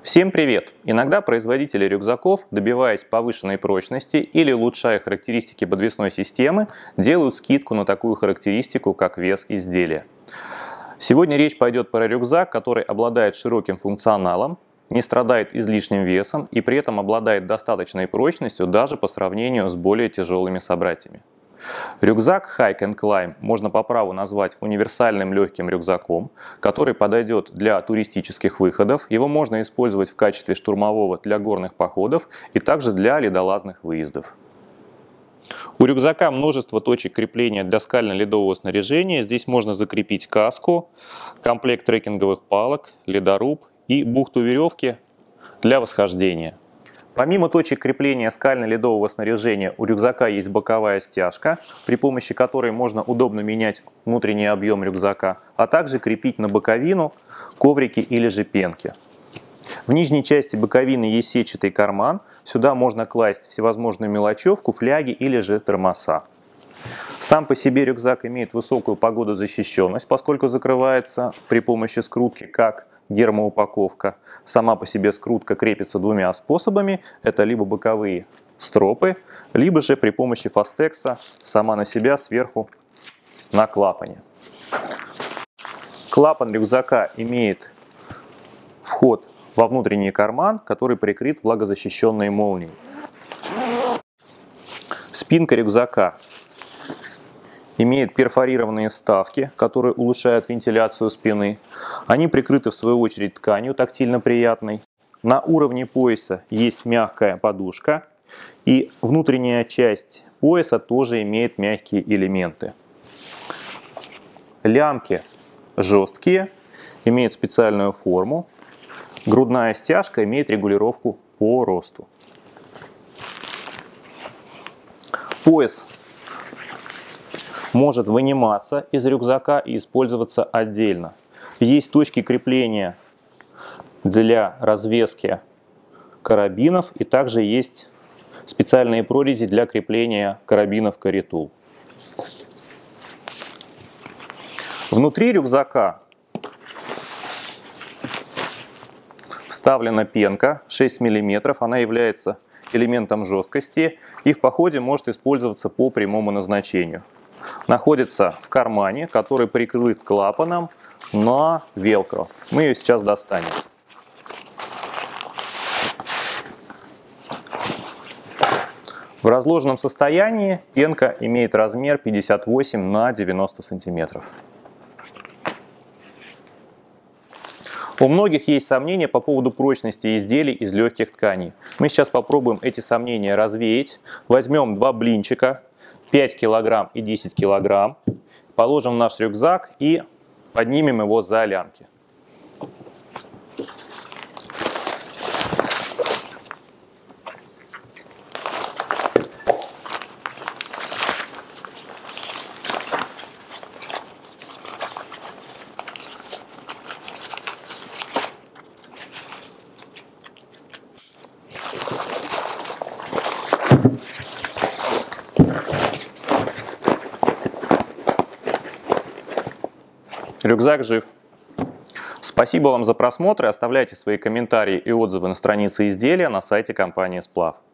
Всем привет! Иногда производители рюкзаков, добиваясь повышенной прочности или улучшая характеристики подвесной системы, делают скидку на такую характеристику, как вес изделия. Сегодня речь пойдет про рюкзак, который обладает широким функционалом, не страдает излишним весом и при этом обладает достаточной прочностью даже по сравнению с более тяжелыми собратьями. Рюкзак Hike & Climb можно по праву назвать универсальным легким рюкзаком, который подойдет для туристических выходов. Его можно использовать в качестве штурмового для горных походов и также для ледолазных выездов. У рюкзака множество точек крепления для скально-ледового снаряжения. Здесь можно закрепить каску, комплект трекинговых палок, ледоруб и бухту веревки для восхождения. Помимо точек крепления скально-ледового снаряжения у рюкзака есть боковая стяжка, при помощи которой можно удобно менять внутренний объем рюкзака, а также крепить на боковину коврики или же пенки. В нижней части боковины есть сетчатый карман, сюда можно класть всевозможную мелочевку, фляги или же термоса. Сам по себе рюкзак имеет высокую погодозащищенность, поскольку закрывается при помощи скрутки как гермоупаковка. Сама по себе скрутка крепится двумя способами. Это либо боковые стропы, либо же при помощи фастекса сама на себя сверху на клапане. Клапан рюкзака имеет вход во внутренний карман, который прикрыт влагозащищенной молнией. Спинка рюкзака имеет перфорированные вставки, которые улучшают вентиляцию спины. Они прикрыты в свою очередь тканью тактильно приятной. На уровне пояса есть мягкая подушка. И внутренняя часть пояса тоже имеет мягкие элементы. Лямки жесткие, имеют специальную форму. Грудная стяжка имеет регулировку по росту. Пояс может выниматься из рюкзака и использоваться отдельно. Есть точки крепления для развески карабинов и также есть специальные прорези для крепления карабинов Carry-Tool. Внутри рюкзака вставлена пенка 6 мм, она является элементом жесткости и в походе может использоваться по прямому назначению. Находится в кармане, который прикрыт клапаном на велкро. Мы ее сейчас достанем. В разложенном состоянии пенка имеет размер 58 на 90 сантиметров. У многих есть сомнения по поводу прочности изделий из легких тканей. Мы сейчас попробуем эти сомнения развеять. Возьмем два блинчика, 5 кг и 10 кг, положим в наш рюкзак и поднимем его за лямки. Рюкзак жив. Спасибо вам за просмотр и оставляйте свои комментарии и отзывы на странице изделия на сайте компании Сплав.